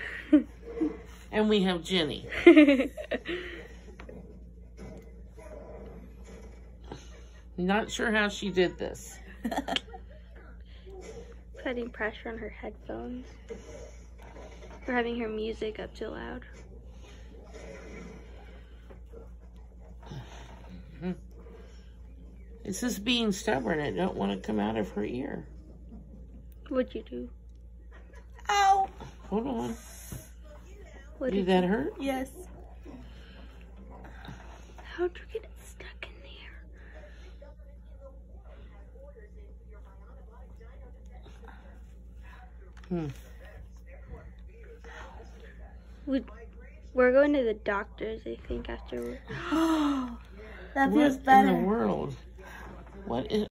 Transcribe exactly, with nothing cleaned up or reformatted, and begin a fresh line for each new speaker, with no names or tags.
And we have Jenny. Not sure how she did this.
Putting pressure on her headphones. Or having her music up too loud.
It's just being stubborn. It don't want to come out of her ear.
What'd you do?
Ow!
Hold on.
What
Did that hurt?
Yes.
How'd you get it stuck in there?
Hmm.
We, we're going to the doctors, I think, after.
That feels
What
better.
in the world? What is...